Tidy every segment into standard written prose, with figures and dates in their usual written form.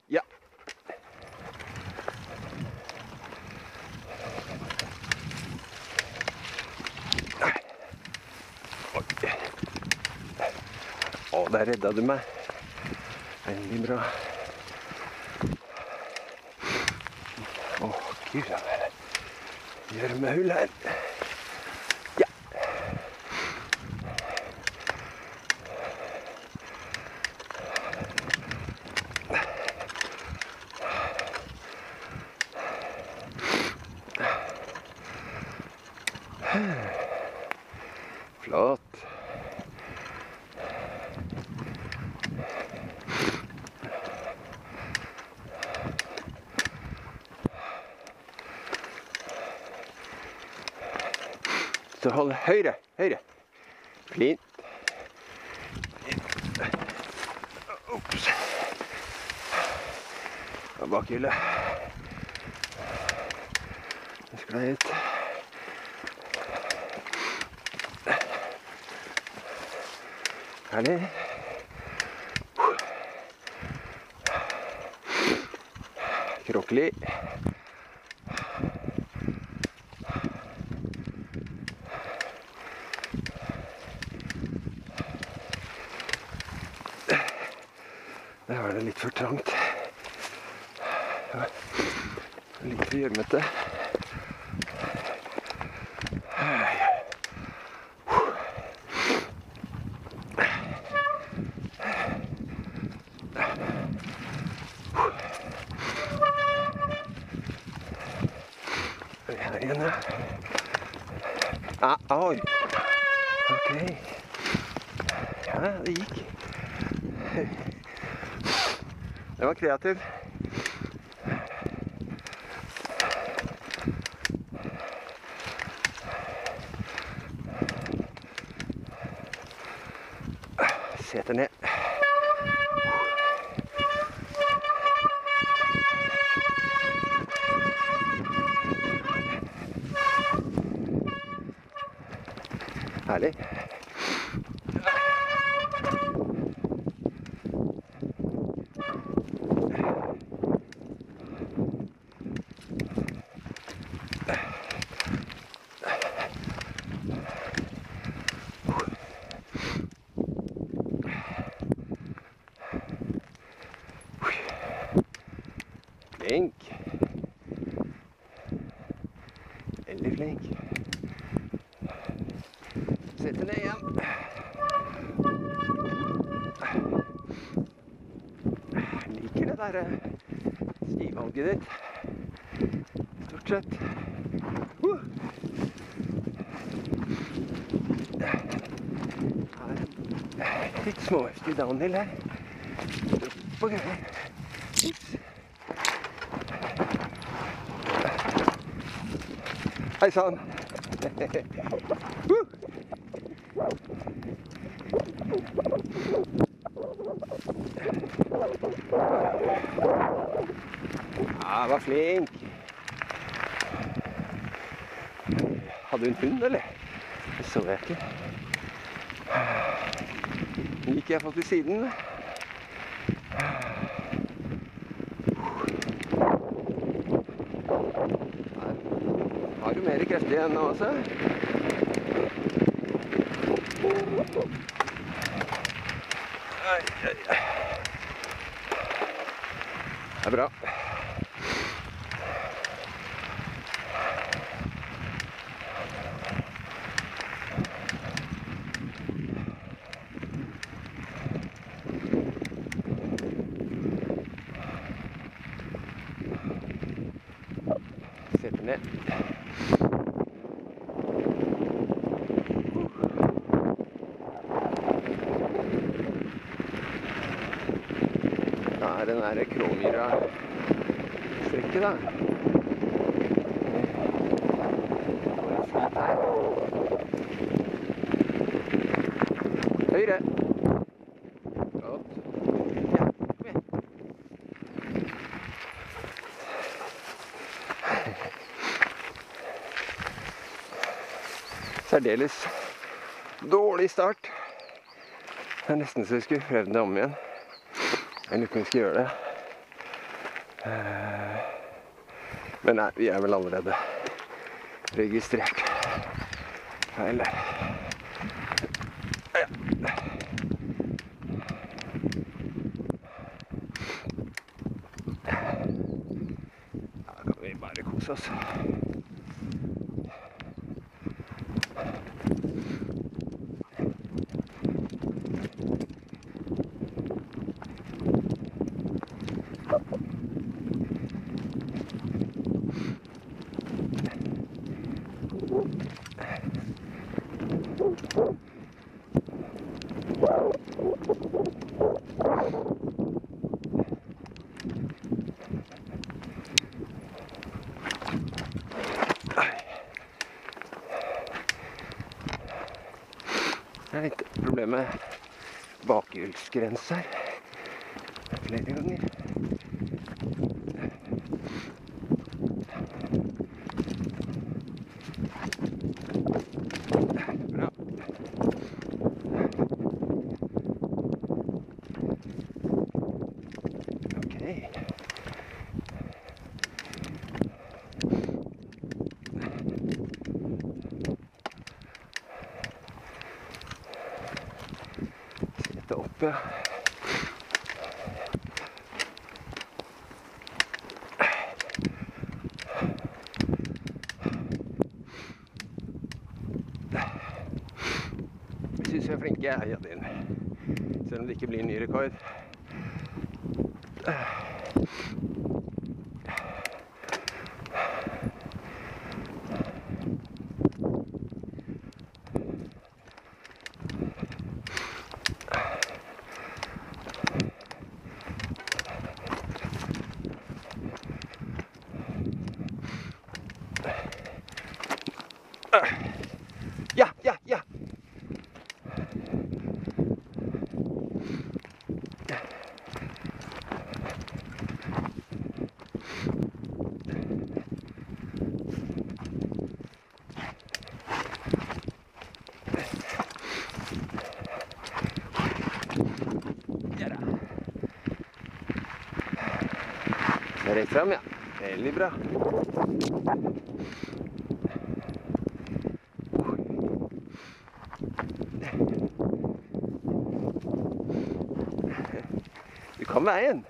Ja. Å, der redda du meg. Veldig bra. Å, Gud, det er gjørmehull her. Ja. Flott. Så hold høyre, høyre. Fint. Ops. Og bakhjulet. Det sklei ut. Herlig. Krokkelig. Der var det litt for trangt. Litt for gjørmete. Her igjen, ja. Ah, oi. Ok. Ja, det gikk. Det var kreativ. Seter ned. Herlig. Flink. Veldig flink. Setter ned igjen. Liker det der stivalget ditt. Stort sett. Litt småheftig downhill her. Dropp og greier. Hei sann! Ja, var flink. Hadde du en hund, eller? Det så jeg ikke. Den gikk jeg fått til siden. Har du mer krefter igjen nå også? Det er bra. Setter ned. Da er den der Kråmyra-strekket da. Fint her. Høyre. Godt. Ja, kom igjen. Særdeles dårlig start. Det er nesten så jeg skulle prøvd det om igjen. Jeg lurer på om jeg skal gjøre det. Men nei, vi er vel allerede registrert. Feil der. Ja. Da kan vi bare kose oss. Det er litt problem med bakhjulsgrense her. Flere ganger. Bra. Ok. Sette opp, ja. Vi synes vi er flinke, ja, din. Selv om det ikke blir ny rekord. Ja, ja, ja. Det er rett frem, ja. Veldig bra. Du kan veien.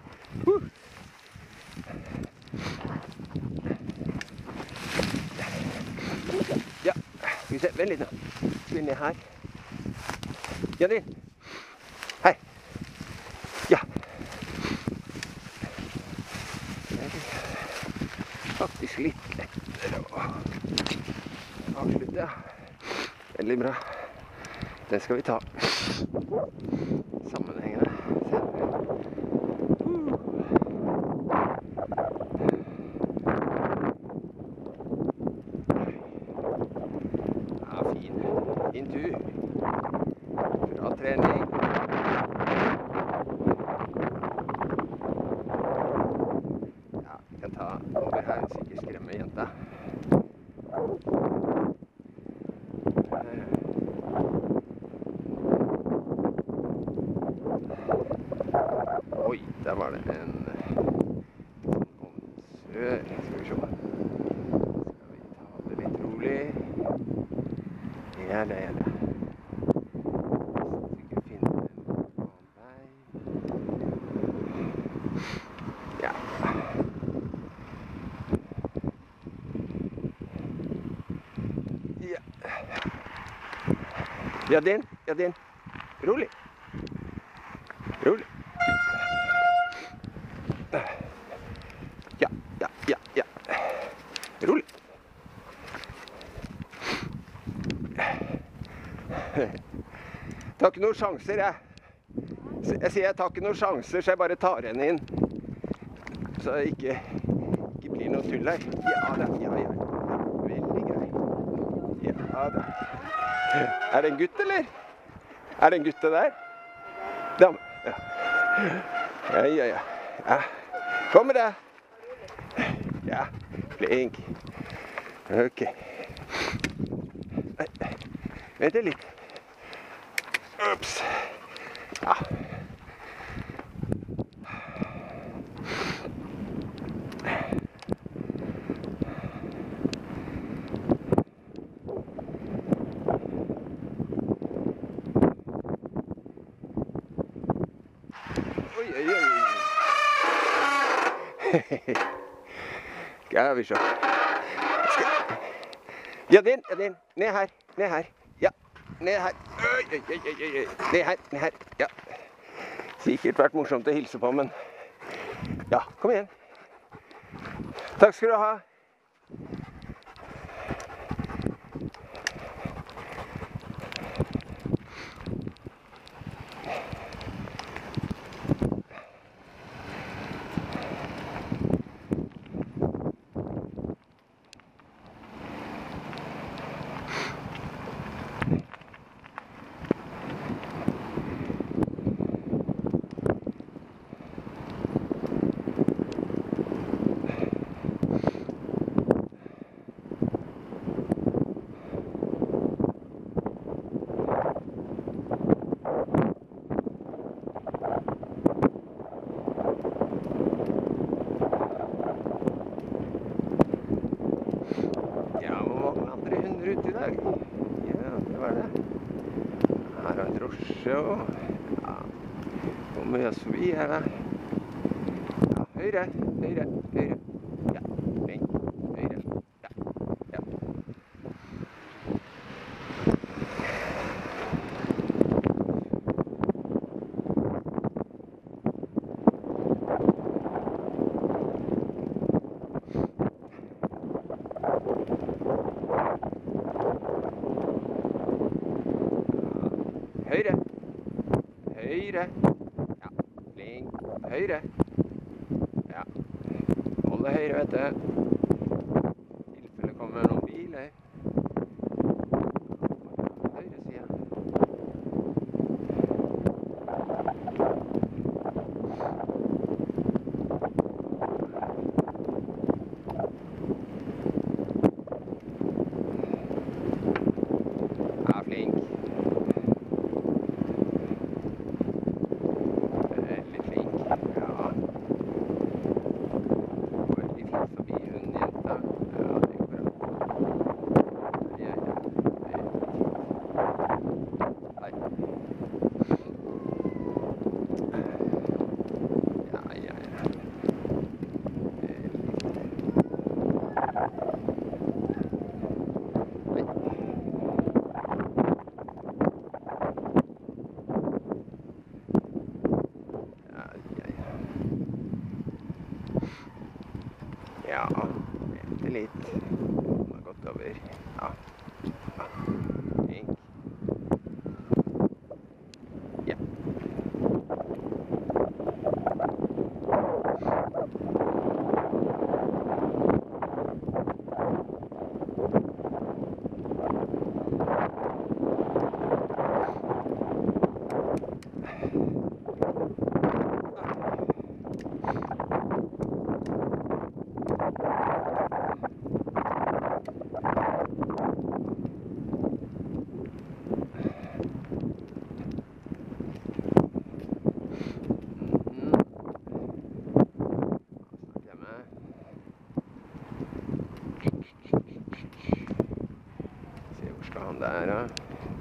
Ja, skal vi se, vent litt nå. Skal vi ned her? Janine. Hei. Ja. Faktisk litt lettere å avslutte, ja. Veldig bra. Den skal vi ta sammenhengende. Ja, fin tur. Bra trening. Ja, vi kan ta over her, hvis ikke skremmer jenta. Oi, der var det en omsør. Skal vi se. Skal vi ta det litt rolig. Ja, det er det. Hvis du ikke finner en annen vei. Ja. Ja. Ja, din. Ja, din. Rolig. Rolig. Ja, ja, ja, ja. Rolig. Tar ikke noen sjanser, jeg. Jeg sier jeg tar ikke noen sjanser, så jeg bare tar henne inn. Så det ikke blir noe tull her. Ja da, ja, ja. Veldig grei. Ja da. Er det en gutt, eller? Er det en gutt det der? Dame. Ja. Ja, ja, ja. Ja. Kommer det? Ja, flink. Ok. Vent litt. Ups. Ja. Skal vi se. Ja, den. Ned her. Ja, ned her. Ned her. Ja. Sikkert vært morsomt å hilse på, men ja, kom igjen. Takk skal du ha. Ute i dag. Ja, det var det. Her har en drosje og ja, kommer vi oss forbi her da. Ja, høyre. Ja, veng, høyre. Ja. Høyre. Ja, flink. Høyre. Ja. Hold det høyre, vet du. I tilfelle kommer noen biler. Høyre siden. Ja, flink. Ja, vente litt. Den har gått over. Ja. Flink. Ja. Se hvor skal han der da?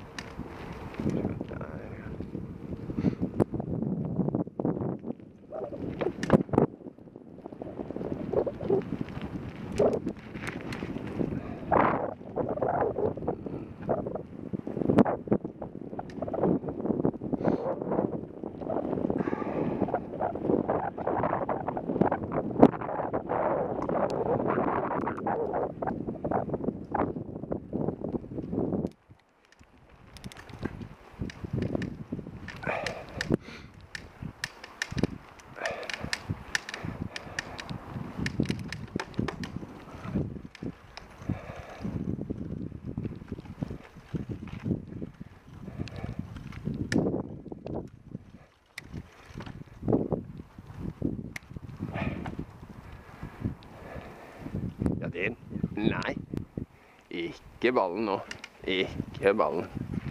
Ja, den. Nei. Ikke ballen nå. Ikke ballen.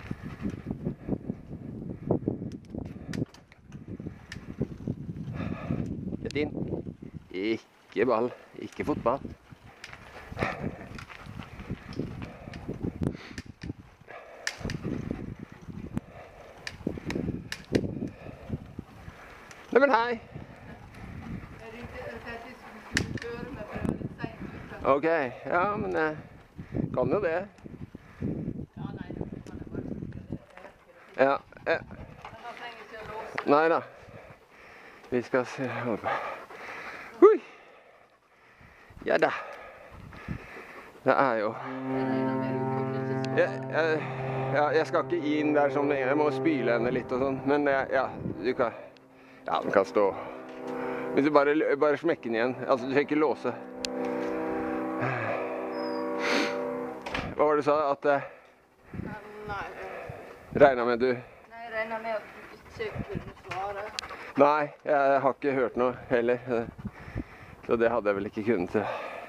Ja, den. Ikke ball. Ikke fotball. Ja, men hei. Jeg ringte og sa at jeg skulle kjøre meg, for jeg var litt sent ute. Ok, ja, men kan jo det. Ja, nei, det kan jeg bare si. Ja, Men da trenger jeg ikke å låse. nei da. Vi skal se. Hui! Ja da. Det er jo... Jeg skal ikke inn der som jeg må spyle henne litt og sånn, men ja, du kan... Ja, den kan stå. Hvis du bare smekker den igjen, altså du trenger ikke låse. Hva var det du sa? At Nei, regnet med du... nei, jeg regner med at du ikke kunne svare. Nei, jeg har ikke hørt noe heller. Så det hadde jeg vel ikke kunnet.